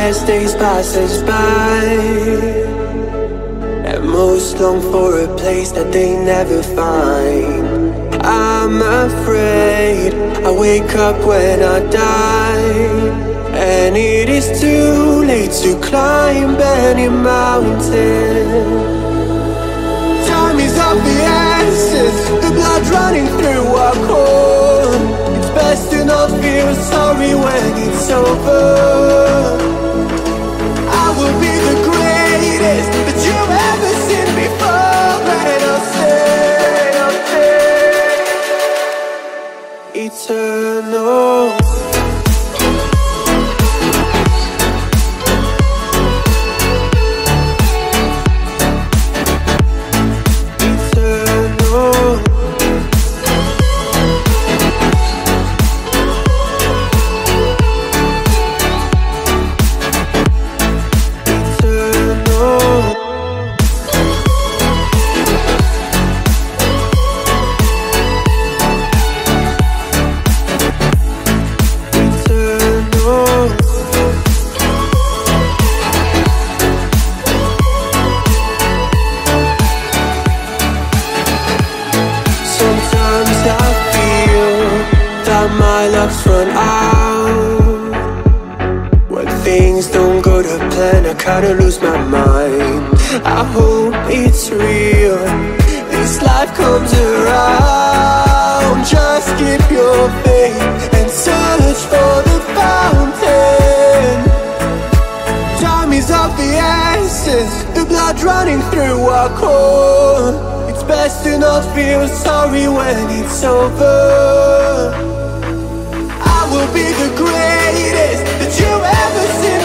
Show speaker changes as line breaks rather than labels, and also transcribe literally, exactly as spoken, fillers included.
as days pass us by, and most long for a place that they never find. I'm afraid I wake up when I die, and it is too late to climb any mountain. Time is of the essence, the blood running through our core. It's best to not feel sorry when it's over. I will be the greatest that you've ever seen before, and I'll stay, I'll stay eternal. My luck's run out. When things don't go to plan, I kinda lose my mind. I hope it's real, this life comes around. Just keep your faith and search for the fountain. Time is of the essence, the blood running through our core. It's best to not feel sorry when it's over. I will be the greatest that you've ever seen